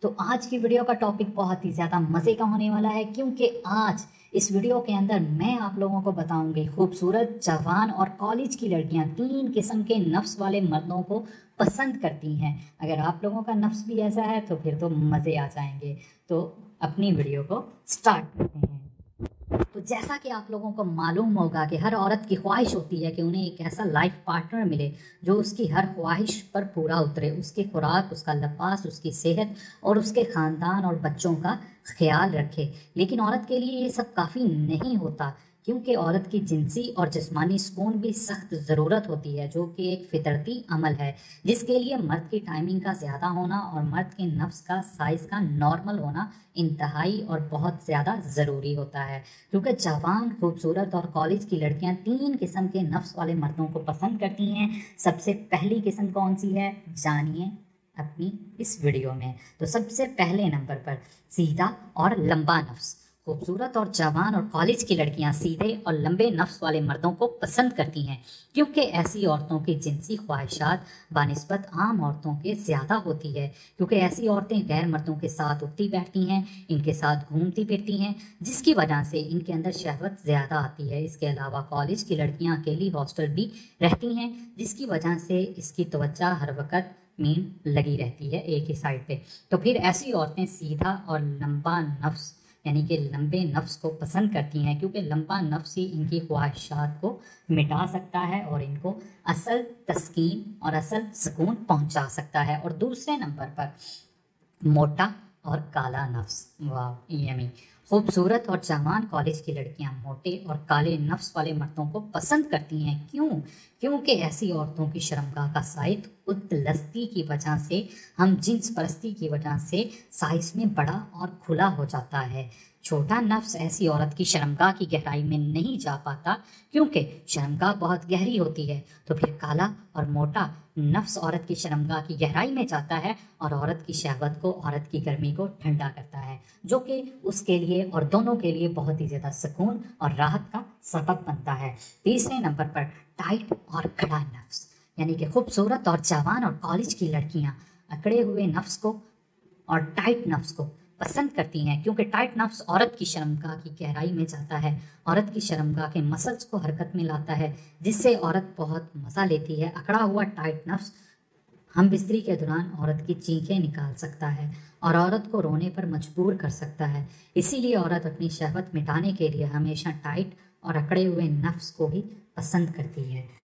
تو آج کی ویڈیو کا ٹاپک بہت ہی زیادہ مزے کا ہونے والا ہے، کیونکہ آج اس ویڈیو کے اندر میں آپ لوگوں کو بتاؤں گی خوبصورت، جوان اور کالج کی لڑکیاں 3 قسم کے نفس والے مردوں کو پسند کرتی ہیں۔ اگر آپ لوگوں کا نفس بھی ایسا ہے تو پھر تو مزے آ جائیں گے۔ تو اپنی ویڈیو کو سٹارٹ کرتے ہیں۔ تو جیسا کہ آپ لوگوں کو معلوم ہوگا کہ ہر عورت کی خواہش ہوتی ہے کہ انہیں ایک ایسا لائف پارٹنر ملے جو اس کی ہر خواہش پر پورا اترے، اس کی خوراک، اس کا لباس، اس کی صحت اور اس کے خاندان اور بچوں کا خیال رکھے۔ لیکن عورت کے لیے یہ سب کافی نہیں ہوتا، کیونکہ عورت کی جنسی اور جسمانی سکون بھی سخت ضرورت ہوتی ہے، جو کہ ایک فطرتی عمل ہے، جس کے لیے مرد کی ٹائمنگ کا زیادہ ہونا اور مرد کے نفس کا سائز کا نارمل ہونا انتہائی اور بہت زیادہ ضروری ہوتا ہے۔ کیونکہ جوان، خوبصورت اور کالج کی لڑکیاں 3 قسم کے نفس والے مردوں کو پسند کرتی ہیں۔ سب سے پہلی قسم کون سی ہے، جانیے اپنی اس ویڈیو میں۔ تو سب سے پہلے نمبر پر سیدھا اور لمبا نفس۔ خوبصورت اور جوان اور کالج کی لڑکیاں سیدھے اور لمبے نفس والے مردوں کو پسند کرتی ہیں، کیونکہ ایسی عورتوں کی جنسی خواہشات بنسبت عام عورتوں کے زیادہ ہوتی ہے، کیونکہ ایسی عورتیں غیر مردوں کے ساتھ اٹھتی بیٹھتی ہیں، ان کے ساتھ گھومتی پھرتی ہیں، جس کی وجہ سے ان کے اندر شہوت زیادہ آتی ہے۔ اس کے علاوہ کالج کی لڑکیاں اکیلی ہاسٹل بھی رہتی ہیں، جس کی وجہ سے اس کی توجہ ہر وقت لگی رہتی ہے ایک ہی سائڈ پہ۔ تو پھر ایسی عورتیں سیدھا اور لمبا نفس یعنی کہ لمبے نفس کو پسند کرتی ہیں، کیونکہ لمبا نفس ہی ان کی خواہشات کو مٹا سکتا ہے اور ان کو اصل تسکین اور اصل سکون پہنچا سکتا ہے۔ اور دوسرے نمبر پر موٹا اور کالا نفس۔ واو، یمی۔ خوبصورت اور جوان کالج کی لڑکیاں موٹے اور کالے نفس والے مردوں کو پسند کرتی ہیں۔ کیونکہ ایسی عورتوں کی شرمگاہ کا سائز اتلستی کی وجہ سے، ہم جنس پرستی کی وجہ سے سائز میں بڑا اور کھلا ہو جاتا ہے۔ چھوٹا نفس ایسی عورت کی شرمگاہ کی گہرائی میں نہیں جا پاتا، کیونکہ شرمگاہ بہت گہری ہوتی ہے۔ تو پھر کالا اور موٹا نفس عورت کی شرمگاہ کی گہرائی میں جاتا ہے اور عورت کی شہوت کو، عورت کی گرمی کو ٹھنڈا کرتا ہے، جو کہ اس کے لیے اور دونوں کے لیے بہت ہی زیادہ سکون اور راحت کا سبب بنتا ہے۔ تیسرے نمبر پر ٹائٹ اور کھڑا نفس، یعنی کہ خوبصورت اور جوان اور کالج کی لڑکیاں اکڑے ہوئے نفس کو اور ٹائٹ نفس کو پسند کرتی ہیں، کیونکہ ٹائٹ نفس عورت کی شرمگاہ کی گہرائی میں جاتا ہے، عورت کی شرمگاہ کے مسلز کو حرکت میں لاتا ہے، جس سے عورت بہت مزہ لیتی ہے۔ اکڑا ہوا ٹائٹ نفس ہم بستری کے دوران عورت کی چینخیں نکال سکتا ہے اور عورت کو رونے پر مجبور کر سکتا ہے۔ اسی لیے عورت اپنی شہوت مٹانے کے لیے ہمیشہ ٹائٹ اور اکڑے ہوئے نفس کو ہی پسند کرتی ہے۔